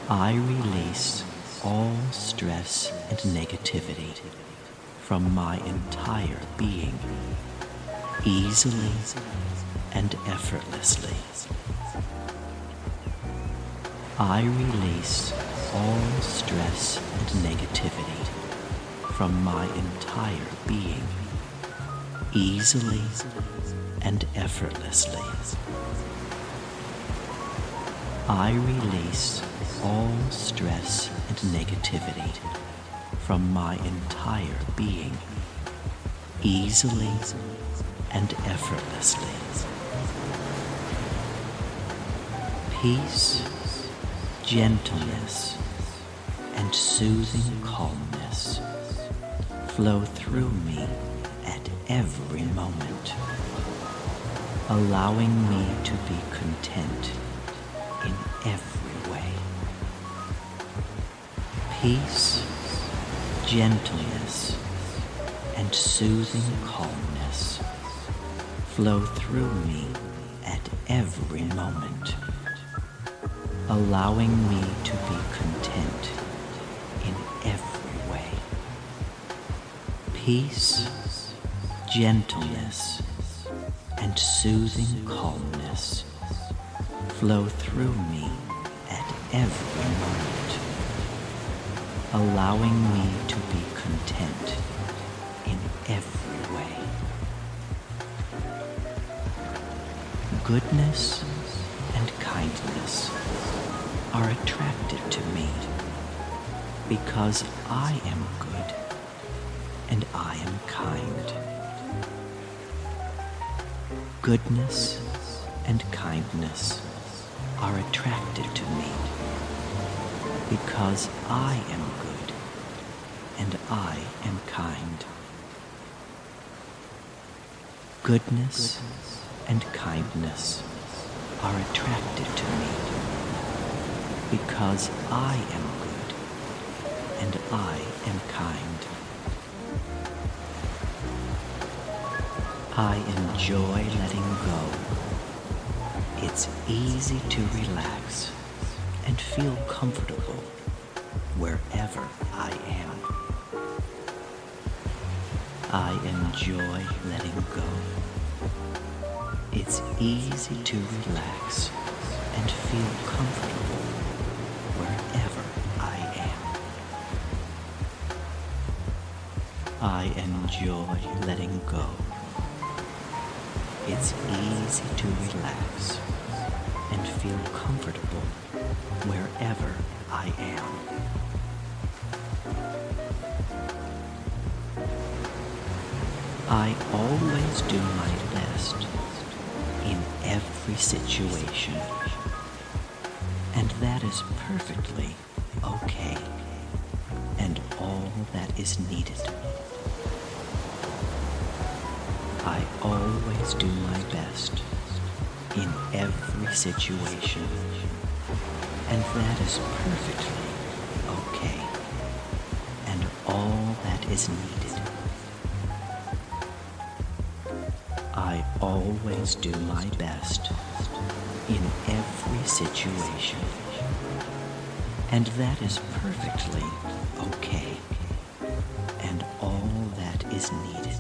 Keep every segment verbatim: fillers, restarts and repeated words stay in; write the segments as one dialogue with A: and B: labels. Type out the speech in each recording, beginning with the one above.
A: I release all stress and negativity from my entire being, easily and effortlessly. I release all stress and negativity from my entire being, easily and effortlessly. I release all stress and negativity from my entire being, easily and effortlessly. Peace, gentleness, and soothing calmness flow through me at every moment, allowing me to be content in every way. Peace, gentleness, and soothing calmness flow through me at every moment, allowing me to be content in every way. Peace, gentleness, and soothing calmness flow through me at every moment, allowing me to be content in every way. Goodness and kindness are attracted to me because I am good and I am kind. Goodness and kindness are attracted to me because I am good and I am kind. Goodness and kindness are attracted to me because I am good and I am kind. I enjoy letting go. It's easy to relax and feel comfortable wherever I am. I enjoy letting go. It's easy to relax and feel comfortable wherever I am. I enjoy letting go. It's easy to relax and feel comfortable wherever I am. I always do my best in every situation, and that is perfectly okay and all that is needed. I always do my best in every situation, and that is perfectly okay and all that is needed. I always do my best in every situation, and that is perfectly okay and all that is needed.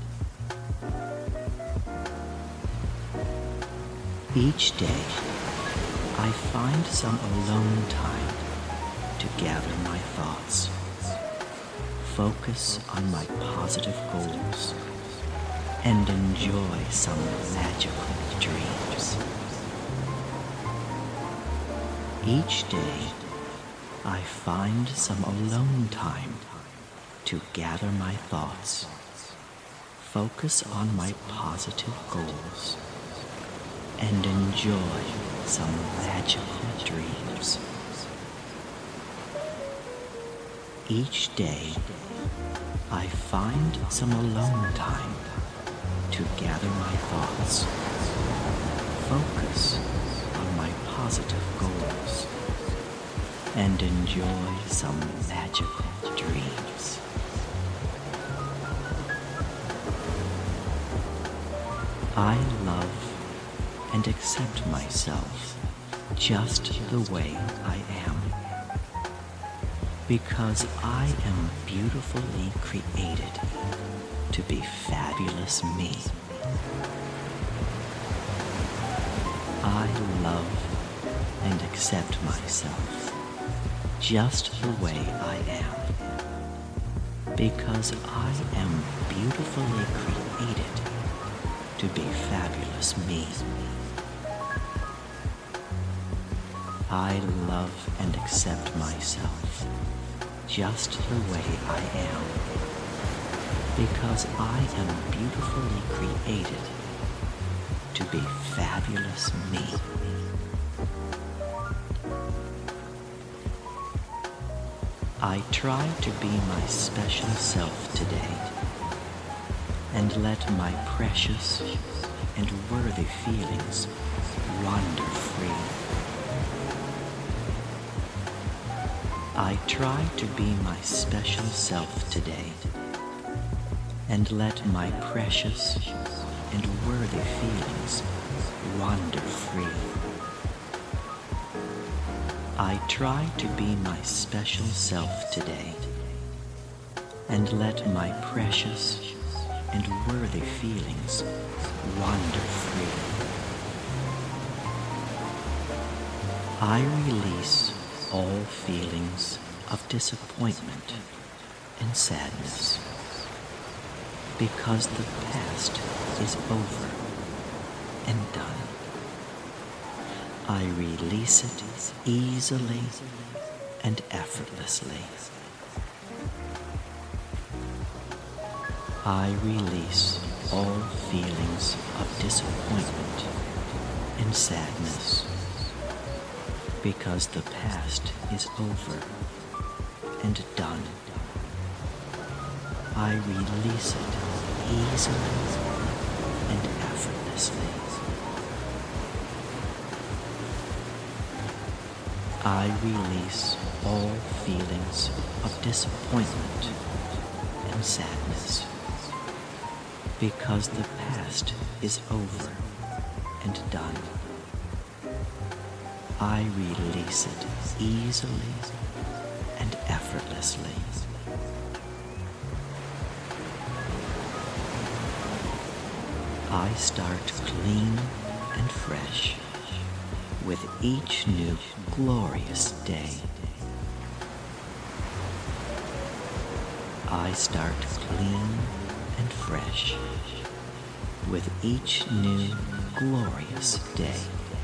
A: Each day, I find some alone time to gather my thoughts, focus on my positive goals, and enjoy some magical dreams. Each day, I find some alone time to gather my thoughts, focus on my positive goals, and enjoy some magical dreams. Each day, I find some alone time to gather my thoughts, focus on my positive goals, and enjoy some magical dreams. I love and accept myself just the way I am. Because I am beautifully created to be fabulous me. I love and accept myself just the way I am. Because I am beautifully created to be fabulous me. I love and accept myself just the way I am. Because I am beautifully created to be fabulous me. I try to be my special self today and let my precious and worthy feelings wander free. I try to be my special self today and let my precious and worthy feelings wander free. I try to be my special self today and let my precious and worthy feelings wander free. I release all feelings of disappointment and sadness because the past is over and done. I release it easily and effortlessly. I release all feelings of disappointment and sadness because the past is over and done. I release it easily and effortlessly. I release all feelings of disappointment and sadness because the past is over and done. I release it easily and effortlessly. I start clean and fresh with each new glorious day. I start clean and fresh with each new glorious day.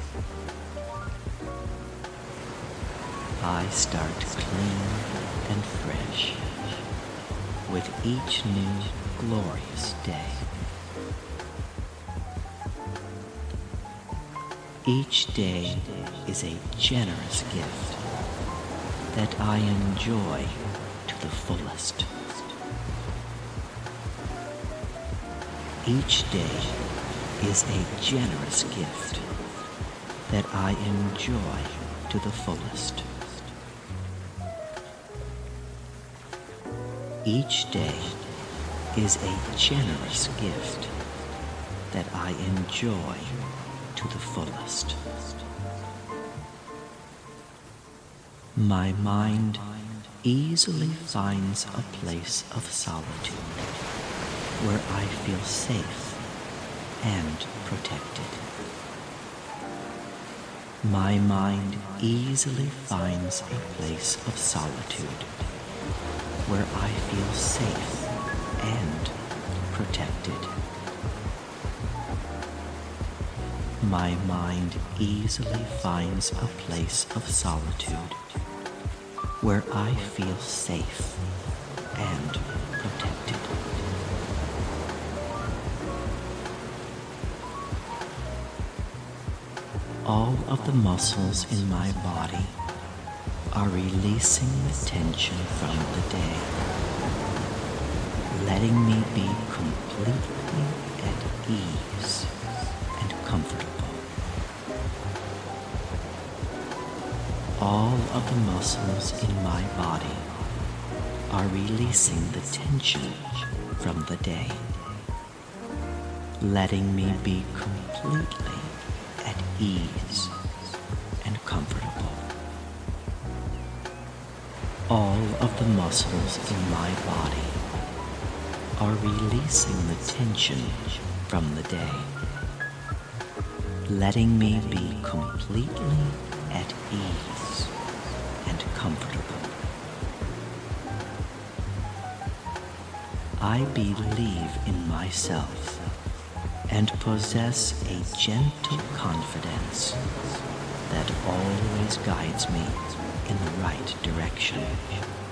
A: I start clean and fresh with each new glorious day. Each day is a generous gift that I enjoy to the fullest. Each day is a generous gift that I enjoy to the fullest. Each day is a generous gift that I enjoy to the fullest. My mind easily finds a place of solitude where I feel safe and protected. My mind easily finds a place of solitude where I feel safe and protected. My mind easily finds a place of solitude where I feel safe and protected. All of the muscles in my body are releasing the tension from the day, letting me be completely at ease and comfortable. All of the muscles in my body are releasing the tension from the day, letting me be completely at ease and comfortable. All of the muscles in my body are releasing the tension from the day, letting me be completely at ease and comfortable. I believe in myself and possess a gentle confidence that always guides me in the right direction.